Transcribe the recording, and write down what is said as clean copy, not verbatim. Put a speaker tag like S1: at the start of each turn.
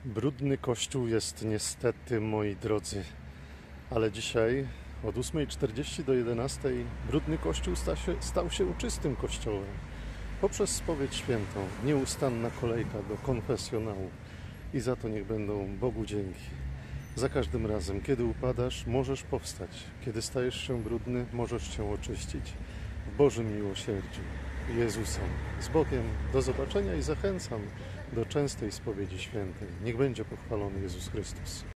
S1: Brudny kościół jest niestety, moi drodzy, ale dzisiaj od 8:40 do 11:00 brudny kościół stał się czystym kościołem. Poprzez spowiedź świętą, nieustanna kolejka do konfesjonału i za to niech będą Bogu dzięki. Za każdym razem, kiedy upadasz, możesz powstać. Kiedy stajesz się brudny, możesz się oczyścić. W Bożym miłosierdziu Jezusa. Z Bogiem. Do zobaczenia i zachęcam do częstej spowiedzi świętej. Niech będzie pochwalony Jezus Chrystus.